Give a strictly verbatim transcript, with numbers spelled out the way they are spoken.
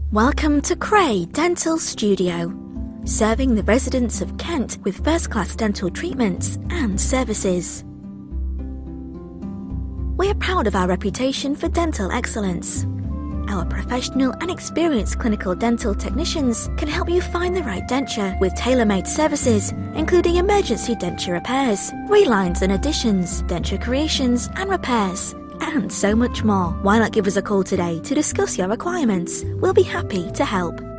Welcome to Cray Dental Studio, serving the residents of Kent with first-class dental treatments and services. We are proud of our reputation for dental excellence. Our professional and experienced clinical dental technicians can help you find the right denture with tailor-made services, including emergency denture repairs, relines and additions, denture creations and repairs, and so much more. Why not give us a call today to discuss your requirements? We'll be happy to help.